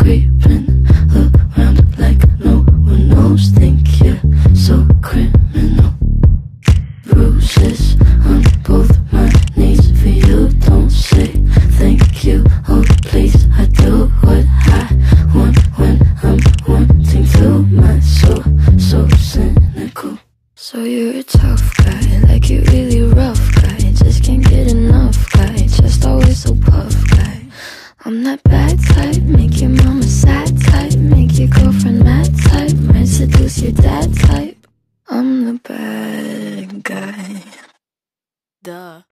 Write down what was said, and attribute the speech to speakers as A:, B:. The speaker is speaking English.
A: creeping around like no one knows. Think you're so criminal. Bruises on both my knees for you. Don't say thank you, oh please. I do what I want when I'm wanting to. My soul so cynical. So you're a tough guy, like you really rough guy. Just can't get enough guy, just always so puff guy. I'm that bad type, make your mama sad type, make your girlfriend mad type, might seduce your dad type. I'm the bad guy.
B: Duh.